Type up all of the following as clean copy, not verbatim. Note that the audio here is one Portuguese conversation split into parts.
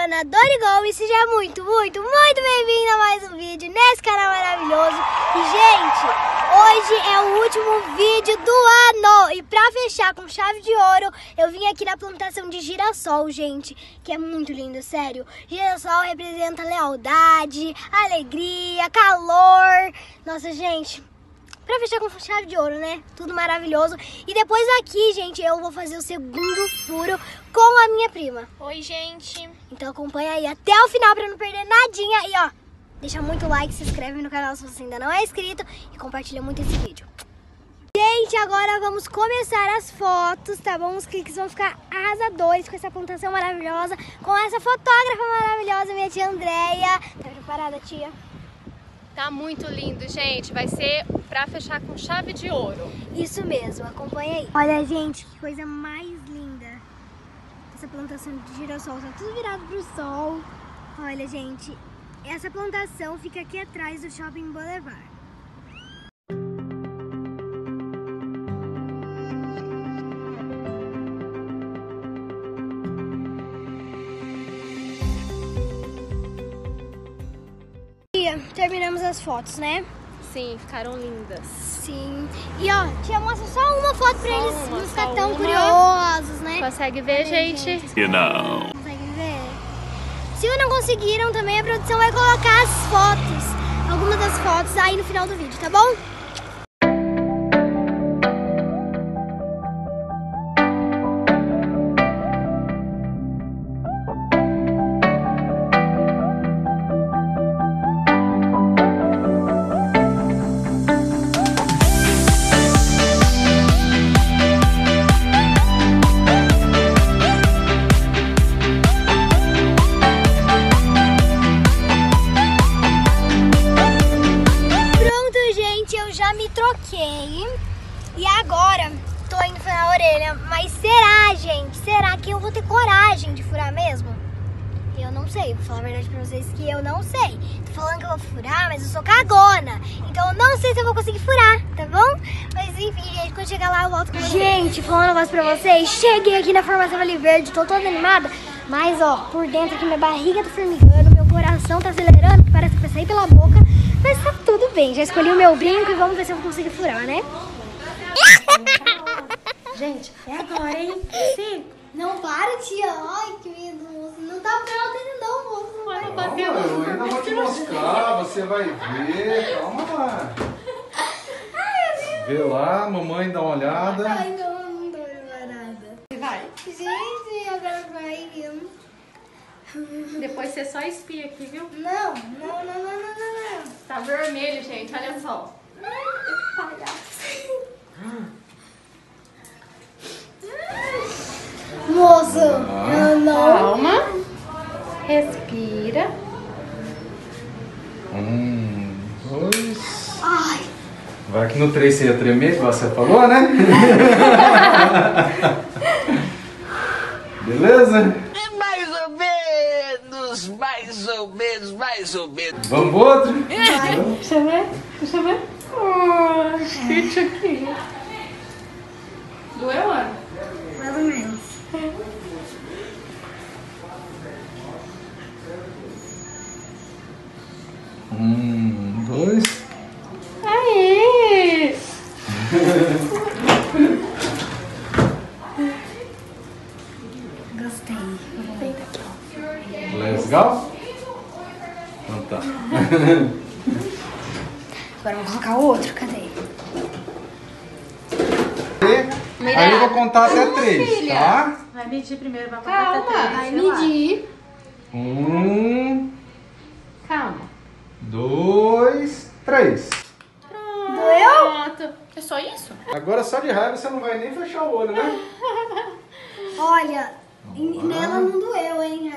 Ana Dorigon e seja muito bem-vindo a mais um vídeo nesse canal maravilhoso. E, gente, hoje é o último vídeo do ano. E pra fechar com chave de ouro, eu vim aqui na plantação de girassol, gente, que é muito lindo, sério. Girassol representa lealdade, alegria, calor. Nossa, gente, pra fechar com chave de ouro, né? Tudo maravilhoso. E depois aqui, gente, eu vou fazer o segundo furo com a minha prima. Oi, gente. Então acompanha aí até o final pra não perder nadinha. E ó, deixa muito like, se inscreve no canal se você ainda não é inscrito e compartilha muito esse vídeo. Gente, agora vamos começar as fotos, tá bom? Os cliques vão ficar arrasadores com essa plantação maravilhosa, com essa fotógrafa maravilhosa, minha tia Andréia. Tá preparada, tia? Tá muito lindo, gente. Vai ser pra fechar com chave de ouro. Isso mesmo, acompanha aí. Olha, gente, que coisa mais linda. Essa plantação de girassol, tá tudo virado pro sol. Olha, gente, essa plantação fica aqui atrás do Shopping Boulevard. Terminamos as fotos, né? Sim, ficaram lindas. Sim. E ó, tia, mostra só uma foto pra eles não ficarem tão uma. curiosos, né? Consegue ver, gente? You know. Conseguem ver? Se não conseguiram também, a produção vai colocar as fotos, algumas das fotos aí no final do vídeo, tá bom? Troquei e agora tô indo furar a orelha, mas será, gente? Será que eu vou ter coragem de furar mesmo? Eu não sei, vou falar a verdade pra vocês que eu não sei. Tô falando que eu vou furar, mas eu sou cagona, então eu não sei se eu vou conseguir furar, tá bom? Mas enfim, gente, quando chegar lá eu volto com vocês. Gente, falando um negócio pra vocês, cheguei aqui na Farmácia Vale Verde, tô toda animada, mas ó, por dentro aqui minha barriga tá formigando, meu coração tá acelerando, que parece que vai sair pela boca. Mas tá tudo bem, já escolhi o meu brinco e vamos ver se eu vou conseguir furar, né? Gente, é agora, hein? Sim. Não para, tia. Ai, que medo, moço. Não tá pronto ainda não, moço. Calma, eu ainda vou te mostrar, você vai ver. Calma lá. Vê lá, mamãe dá uma olhada. Ai, não tô preparada. Vai. Gente, agora vai. Depois você só espia aqui, viu? Não. Tá vermelho, gente. Olha só. Moço, eu não. Calma. Respira. 2. Ai. Vai que no 3 você ia tremer, que você falou, né? Beleza? Mais ou menos. Vamos pro outro? Deixa eu ver. Oh, que aqui. Doeu, Ana? Mais ou menos. 2. Aê! Gostei. Legal? Então tá. Agora vamos colocar o outro, cadê? Aí eu vou contar até 3, tá? Vai medir primeiro, vai contar até 3. Vai medir. 1, Calma. 2, 3. Pronto. É só isso? Agora só de raiva você não vai nem fechar o olho, né? Olha, nela não doeu, hein?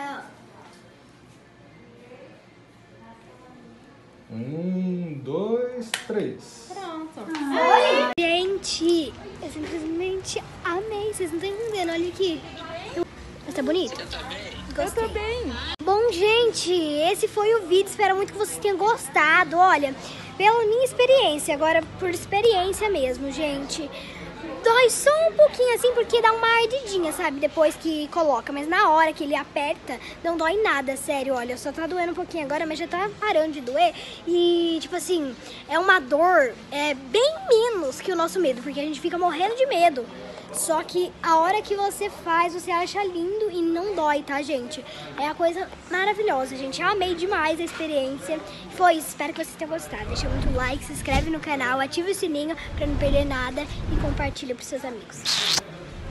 1, 2, 3. Pronto. Gente, eu simplesmente amei. Vocês não estão entendendo, olha aqui. Mas tá bonito? Gostei. Eu também. Bom, gente, esse foi o vídeo. Espero muito que vocês tenham gostado. Olha, pela minha experiência, agora por experiência mesmo, gente. Dói só um pouquinho assim, porque dá uma ardidinha, sabe? Depois que coloca, mas na hora que ele aperta, não dói nada, sério. Olha, só tá doendo um pouquinho agora, mas já tá parando de doer. E, tipo assim, é uma dor bem menos que o nosso medo, porque a gente fica morrendo de medo. Só que a hora que você faz, você acha lindo e não dói, tá, gente? É a coisa maravilhosa, gente. Eu amei demais a experiência. Foi isso, espero que vocês tenham gostado. Deixa muito like, se inscreve no canal, ativa o sininho pra não perder nada e compartilha pros seus amigos.